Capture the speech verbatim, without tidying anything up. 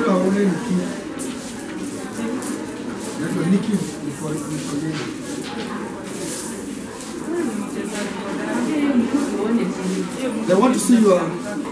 Sure, I want to keep. That's what Nikki before they want to see you.